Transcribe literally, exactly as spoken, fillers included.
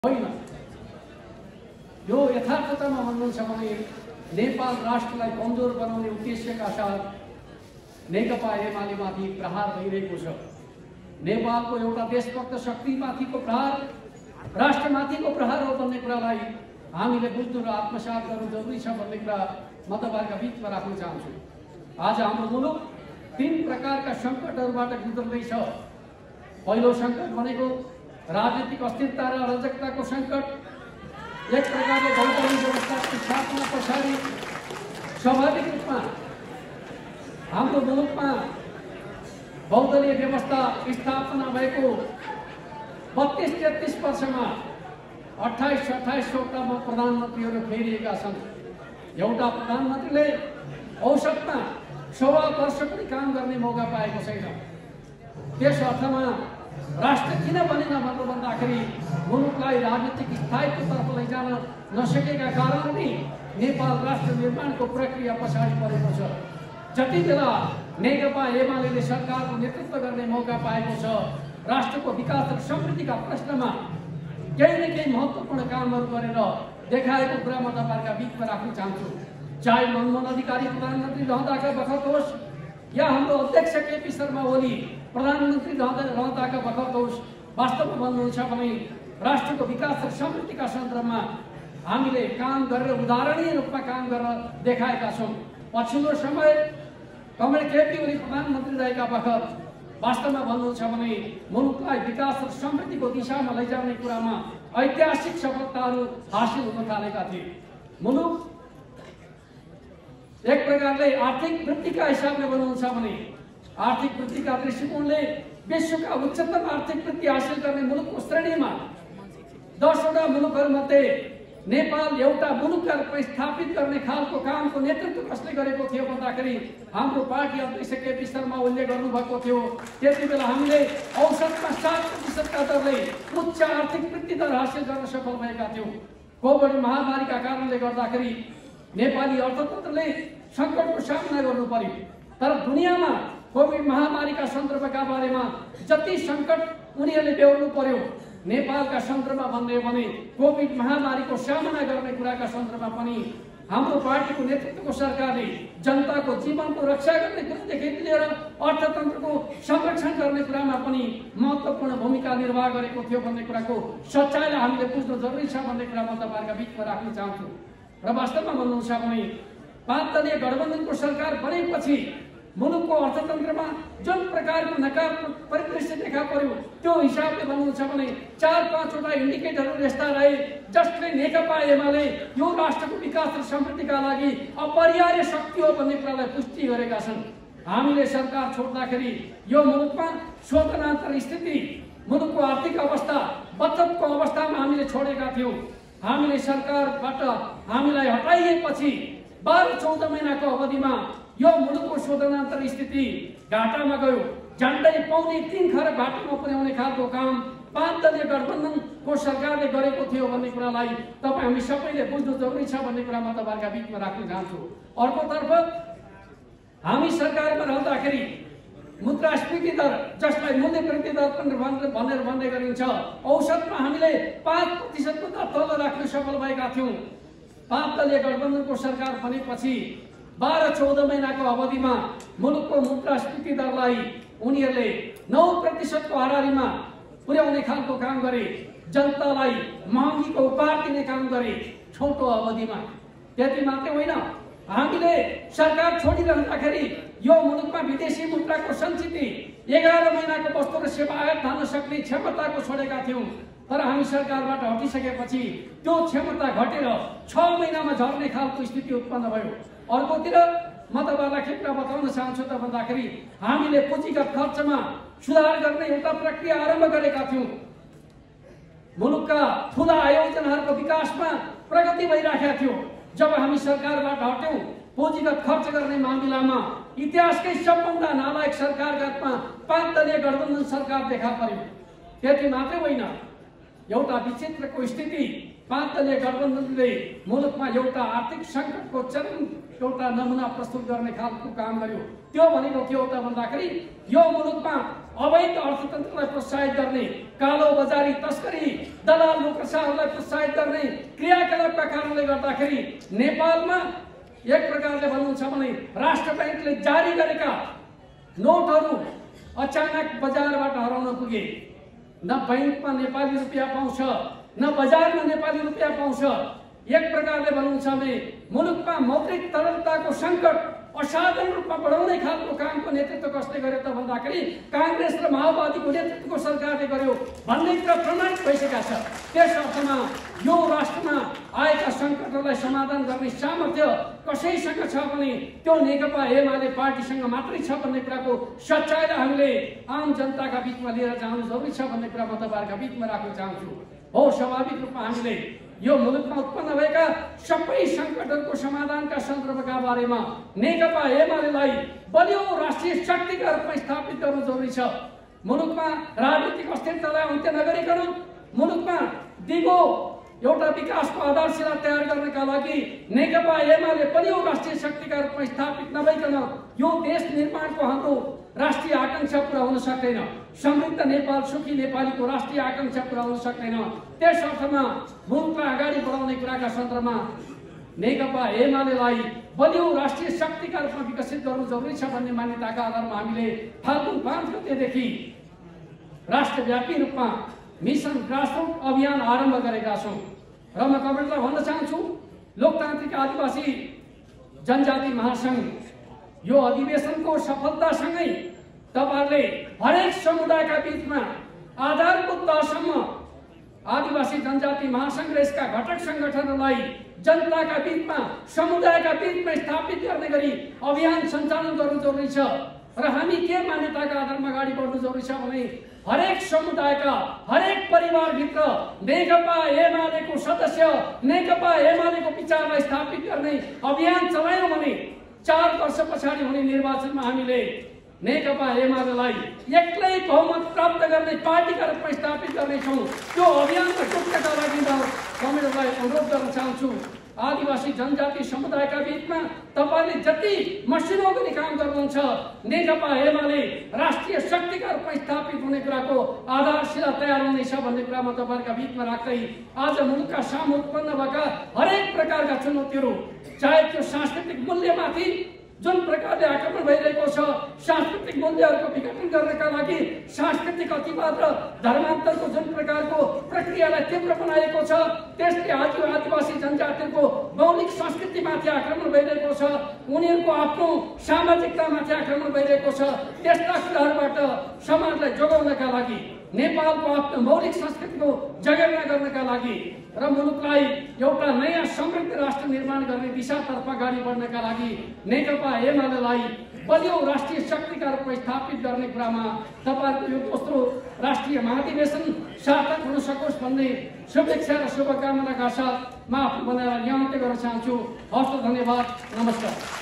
होइन। यो यथार्थतामा भन्नुहुन्छ भने नेपाल राष्ट्रलाई कमजोर बनाउने उद्देश्यका साथ नेकपा एमालेमाथि प्रहार भइरहेको छ। नेपालको एउटा देशभक्त शक्तिमाथिको प्रहार, राष्ट्रमाथिको प्रहार हो भन्ने कुरालाई हामीले बुझ्नु र आत्मसात गर्नु जरुरी छ भन्ने कुरा म तपाईहरुका बीचमा राख्न चाहन्छु। आज हाम्रो मुलुक तीन प्रकारका सङ्कटहरूबाट गुज्रदैछ। पहिलो सङ्कट भनेको राजनीतिक अस्थिरता र अराजकताको सङ्कट। एक प्रकारले बहुदलीय व्यवस्थाको स्थापना पछाडि स्वाभाविक रूपमा हाम्रो मुलुकमा बहुदलीय व्यवस्था स्थापना भएको बत्तीस तेत्तीस वर्षमा अट्ठाइस अट्ठाइस वटा प्रधानमन्त्रीहरू फेरिएका छन्। एउटा प्रधानमन्त्रीले औसतमा सवा वर्ष पनि काम गर्ने मौका पाएको छैन। त्यस अर्थमा राष्ट्र किन बनेन भनेर भन्दाखेरि मुलुकलाई राजनीतिक स्थायित्वतर्फ लैजान नसकेका कारण नै नेपाल राष्ट्र निर्माणको प्रक्रिया पछाडि परेको छ। जति बेला नेकपा एमाले सरकारको नेतृत्व गर्ने मौका पाएको छ, राष्ट्रको विकास र समृद्धिका प्रश्नमा केही न केही महत्त्वपूर्ण कामहरू गरेर देखाएको कुरा म तपाईहरुका बीचमा राख्न चाहन्छु। चाहे मनमोहन अधिकारी प्रधानमन्त्री रहँदाका बखत होस् या हाम्रो अध्यक्ष केपी शर्मा ओली प्रधानमन्त्री रहँदा रहँदाका बखत होस्, वास्तवमा भन्नुहुन्छ भने राष्ट्रको विकास र समृद्धिका सन्दर्भमा हामीले काम गरेर उदाहरणीय रूपमा काम गरेर देखाएका छौँ। पछिल्लो समय कमरेड केपी ओली प्रधानमन्त्री रहेका बखत वास्तवमा भन्नुहुन्छ भने मुलुकलाई विकास र समृद्धिको दिशामा लैजाने कुरामा ऐतिहासिक सफलताहरू हासिल हुन थालेका थिए। मुलुक एक प्रकारले आर्थिक वृद्धिका हिसाबले बनाउँछ भने आर्थिक वृद्धिका दृष्टिकोणले विश्वका उच्चतम आर्थिक वृद्धि हासिल गर्ने मुलुकको श्रेणीमा दसवटा मुलुकहरूमध्ये नेपाल एउटा मुलुकका रूपमा स्थापित गर्ने खालको कामको नेतृत्व कसले गरेको थियो भन्दाखेरि हाम्रो पार्टी अध्यक्ष केपी शर्मा ओलीले गर्नुभएको थियो। त्यति बेला हामीले औसतमा सात प्रतिशतका दरले उच्च आर्थिक वृद्धि दर हासिल गर्न सफल भएका थियौँ। कोभिड महामारीका कारणले गर्दाखेरि नेपाली अर्थतन्त्रले सङ्कटको सामना गर्नु पर्यो। तर दुनियाँमा कोभिड महामारीका सन्दर्भका बारेमा जति सङ्कट उनीहरूले बेहोर्नु पर्यो, नेपालका सन्दर्भमा भन्ने भने कोभिड महामारीको सामना गर्ने कुराका सन्दर्भमा पनि हाम्रो पार्टीको नेतृत्वको सरकारले जनताको जीवनको रक्षा गर्ने कुरादेखि लिएर अर्थतन्त्रको संरक्षण गर्ने कुरामा पनि महत्त्वपूर्ण भूमिका निर्वाह गरेको थियो भन्ने कुराको सच्चाइलाई हामीले बुझ्नु जरुरी छ भन्ने कुरा म तपाईहरुका बीचमा राख्न चाहन्छु। र वास्तवमा भन्नुहुन्छ भने पाँच दलीय गठबन्धनको सरकार बनेपछि मुलुकको अर्थतन्त्रमा जुन प्रकारको नकारात्मक परिदृश्य देखा पर्यो, त्यो हिसाबले भन्नुहुन्छ भने चार पाँचवटा इन्डिकेटरहरू यस्ता रहे जसले नेकपा एमाले यो राष्ट्रको विकास र समृद्धिका लागि अपरिहार्य शक्ति हो भन्ने कुरालाई पुष्टि गरेका छन्। हामीले सरकार छोड्दाखेरि यो मुलुकमा शोधनान्तर स्थिति, मुलुकको आर्थिक अवस्था, बचतको अवस्थामा हामीले छोडेका थियौँ। हामीले सरकारबाट हामीलाई हटाइएपछि बाह्र चौध महिनाको अवधिमा यो मुलुकको शोधनान्तर स्थिति घाटामा गयो। झन्डै पौने तीन खरब घाटामा पुर्याउने खालको काम पाँच दलीय गठबन्धनको सरकारले गरेको थियो भन्ने कुरालाई तपाईँ हामी सबैले बुझ्नु जरुरी छ भन्ने कुरा म तपाईहरुका बीचमा राख्न चाहन्छु। अर्कोतर्फ हामी सरकारमा रहँदाखेरि मुद्रास्फीति दर, जसलाई मूल्य वृद्धि दर भनेर भन्ने गरिन्छ, औसतमा हामीले पाँच प्रतिशतको दर तल राख्न सफल भएका थियौँ। पाँच दलीय गठबन्धनको सरकार बनेपछि बाह्र चौध महिनाको अवधिमा मुलुकको मुद्रास्फीति दरलाई उनीहरूले नौ प्रतिशतको हाराहारीमा पुर्याउने खालको काम गरे। जनतालाई महँगीको उपहार दिने काम गरे छोटो अवधिमा। त्यति मात्रै होइन, हामीले सरकार छोडिरहँदाखेरि यो मुलुकमा विदेशी मुद्राको सञ्चिति एघार महिनाको वस्तु र सेवा आयात धान्न सक्ने क्षमताको छोडेका थियौँ। तर हामी सरकारबाट हटिसकेपछि त्यो क्षमता घटेर छ महिनामा झर्ने खालको स्थिति उत्पन्न भयो। अर्कोतिर म तपाईहरुलाई के कुरा बताउन चाहन्छु त भन्दाखेरि हामीले पुँजीगत खर्चमा सुधार गर्ने एउटा प्रक्रिया आरम्भ गरेका थियौँ। मुलुकका ठुला आयोजनाहरूको विकासमा प्रगति भइराखेको थियो। जब हामी सरकारबाट हट्यौँ, पुँजीगत खर्च गर्ने मामिलामा इतिहासकै सबभन्दा नालायक सरकारका रूपमा पाँच दलीय गठबन्धन सरकार देखा पर्यो। त्यति मात्रै होइन, एउटा विचित्रको स्थिति, पाँच दलीय गठबन्धनले मुलुकमा एउटा आर्थिक सङ्कटको चरम एउटा नमुना प्रस्तुत गर्ने खालको काम गर्यो। त्यो भनेको के हो त भन्दाखेरि यो मुलुकमा अवैध अर्थतन्त्रलाई प्रोत्साहित गर्ने, कालो बजारी तस्करी, दलाल नोकरशाहहरूलाई प्रोत्साहित गर्ने क्रियाकलापका कारणले गर्दाखेरि नेपालमा एक प्रकारले भन्नुहुन्छ भने राष्ट्र बैंकले जारी गरेका नोटहरू अचानक बजारबाट हराउन पुगे। न बैंकमा नेपाली रुपियाँ पाउँछ, न बजारमा नेपाली रुपियाँ पाउँछ। एक प्रकारले भन्नुहुन्छ भने मुलुकमा मौद्रिक तरलताको सङ्कट असाधारण रूपमा बढाउने खालको कामको नेतृत्व कसले गर्यो त भन्दाखेरि कांग्रेस र माओवादीको नेतृत्वको सरकारले गर्यो भन्ने कुरा प्रमाणित भइसकेका छ। त्यस अर्थमा यो राष्ट्रमा आएका सङ्कटहरूलाई समाधान गर्ने सामर्थ्य कसैसँग छ भने त्यो नेकपा एमाले पार्टीसँग मात्रै छ भन्ने कुराको सच्चाइलाई हामीले आम जनताका बीचमा लिएर जानु जरुरी छ भन्ने कुरा म तपाईहरुका बीचमा राख्न चाहन्छु। हो, स्वाभाविक रूपमा हामीले यो मुलुकमा उत्पन्न भएका सबै सङ्कटहरूको समाधानका सन्दर्भका बारेमा नेकपा एमालेलाई बलियो राष्ट्रिय शक्तिका रूपमा स्थापित गर्नु जरुरी छ। मुलुकमा राजनीतिक अस्थिरतालाई अन्त्य नगरिकन मुलुकमा दिगो एउटा विकासको आधारशिला तयार गर्नका लागि नेकपा एमाले बलियो राष्ट्रिय शक्तिका रूपमा स्थापित नभइकन यो देश निर्माणको हाम्रो राष्ट्रिय आकांक्षा पूरा हुन सक्दैन। समृद्ध नेपाल, सुखी नेपालीको राष्ट्रिय आकांक्षा पूरा हुन सक्दैन। त्यस अर्थमा मुलुकलाई अगाडि बढाउने कुराका सन्दर्भमा नेकपा एमालेलाई बलियो राष्ट्रिय शक्तिका रूपमा विकसित गर्नु जरुरी छ भन्ने मान्यताका आधारमा हामीले फाल्गुन पाँच गतेदेखि राष्ट्रव्यापी रूपमा मिसन ग्रासरुट अभियान आरम्भ गरेका छौँ र म कमेन्टलाई भन्न चाहन्छु, लोकतान्त्रिक आदिवासी जनजाति महासंघ यो अधिवेशनको सफलतासँगै तपाईहरुले हरेक समुदायका बीचमा आधारभूत तहसम्म आदिवासी जनजाति महासंघ र यसका घटक संगठनहरूलाई जनताका बीचमा समुदायका बीचमा स्थापित गर्ने गरी अभियान सञ्चालन गर्नु जरुरी छ। र हामी के मान्यताका आधारमा अगाडि बढ्नु जरुरी छ भने हरेक समुदायका हरेक परिवारभित्र नेकपा एमालेको सदस्य, नेकपा एमालेको विचारलाई स्थापित गर्ने अभियान चलायौँ भने चार वर्ष पछाडि हुने निर्वाचनमा हामीले नेकपा एमालेलाई एक्लै बहुमत प्राप्त गर्ने पार्टीका रूपमा स्थापित गर्नेछौँ। त्यो अभियानमा जुट्नका लागि म कमेन्टलाई अनुरोध गर्न चाहन्छु। आदिवासी जनजाति समुदायका बीचमा तपाईले जति मसिनो गरी काम गर्नुहुन्छ नेकपा एमाले राष्ट्रिय शक्तिका रूपमा स्थापित हुने कुराको आधारशिला तयार हुनेछ भन्ने कुरा म तपाईहरुका बीचमा राख्दै आज मुलुकका सामु उत्पन्न भएका हरेक प्रकारका चुनौतीहरू, चाहे त्यो सांस्कृतिक मूल्यमाथि जुन प्रकारले आक्रमण भइरहेको छ, सांस्कृतिक मूल्यहरूको विघटन गर्नका लागि सांस्कृतिक अतिवाद र धर्मान्तरको जुन प्रकारको प्रक्रियालाई तीव्र बनाएको छ, त्यसले आज आदिवासी जनजातिको मौलिक संस्कृतिमाथि आक्रमण भइरहेको छ, उनीहरूको आफ्नो सामाजिकतामाथि आक्रमण भइरहेको छ। त्यस्ता कुराहरूबाट समाजलाई जोगाउनका लागि, नेपालको आफ्नो मौलिक संस्कृतिको जगेर्ना गर्नका लागि र मुलुकलाई एउटा नयाँ समृद्ध राष्ट्र निर्माण गर्ने दिशातर्फ अगाडि बढ्नका लागि नेकपा एमालेलाई बलियो राष्ट्रिय शक्तिका रूपमा स्थापित गर्ने कुरामा तपाईहरुको यो दोस्रो राष्ट्रिय महाधिवेशन सार्थक हुन सकोस् भन्ने शुभेच्छा र शुभकामनाका साथ म आफ्नो बनाएर यहाँ अन्त्य गर्न चाहन्छु। हस्त, धन्यवाद, नमस्कार।